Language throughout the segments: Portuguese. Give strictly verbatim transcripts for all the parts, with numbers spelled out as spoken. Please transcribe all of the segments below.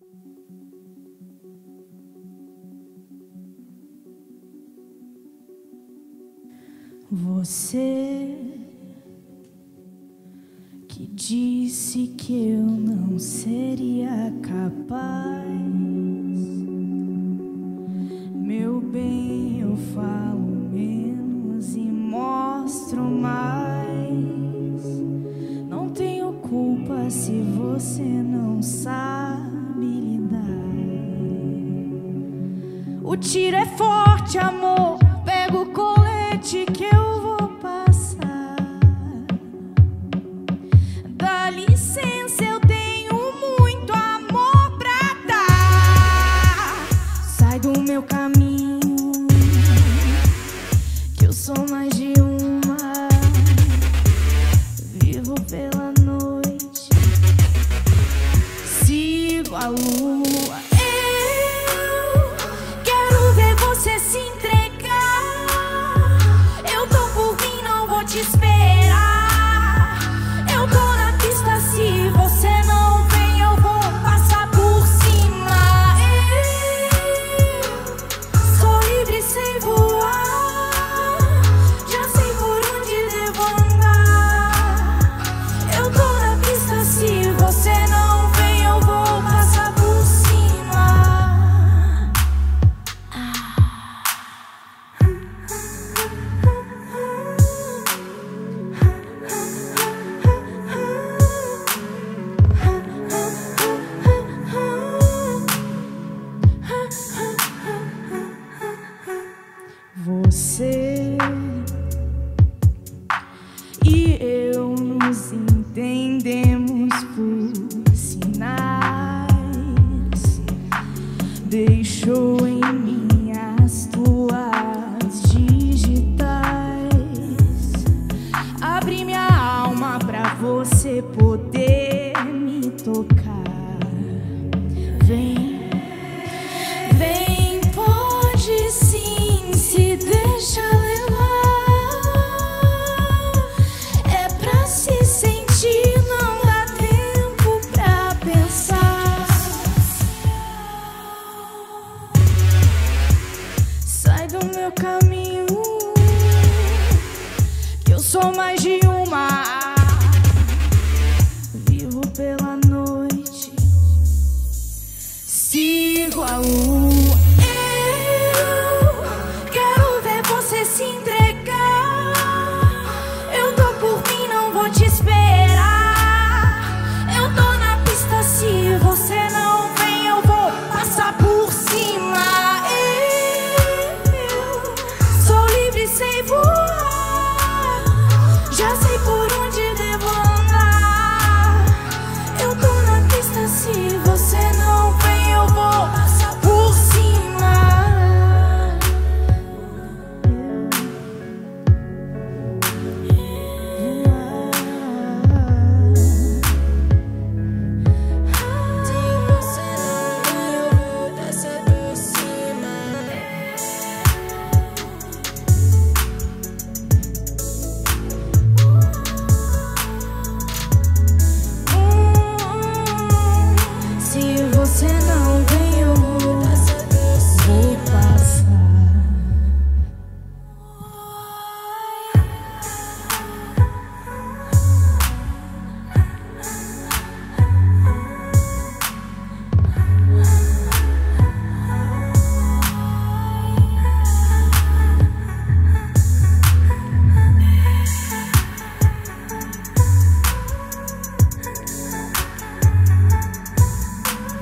Você que disse que eu não seria capaz, meu bem, eu falo menos e mostro mais. Não tenho culpa se você não sabe lidar. O tiro é forte, amor, pega o colete que eu vou passar. Dá licença, eu tenho muito amor pra dar. Sai do meu caminho, que eu sou mais de uma. Vivo pela noite, sigo a lua. Te esperar, eu tô na pista. Se você não vem, eu vou passar por cima. Eu sou livre sem voar, já sei por onde devo andar. Eu tô na pista. Se você não vem, eu vou passar por cima. Ah. Você e eu nos entendemos por sinais. Deixou em mim as tuas digitais. Abri minha alma pra você poder me tocar. Vem, vem, pode sim, se deixa levar. É pra se sentir, não dá tempo pra pensar. Sai do meu caminho, que eu sou mais de uma. Vivo pela noite, sigo a lua. Se entregar, eu tô por mim, não vou te esperar. Eu tô na pista, se você não vem, eu vou passar por cima. Eu sou livre sem voar, já sei por onde devo andar. Eu tô na pista, se você não vem, eu vou passar por cima. Você não vem, eu vou, vou passar.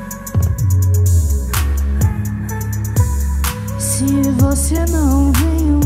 Se você não vem,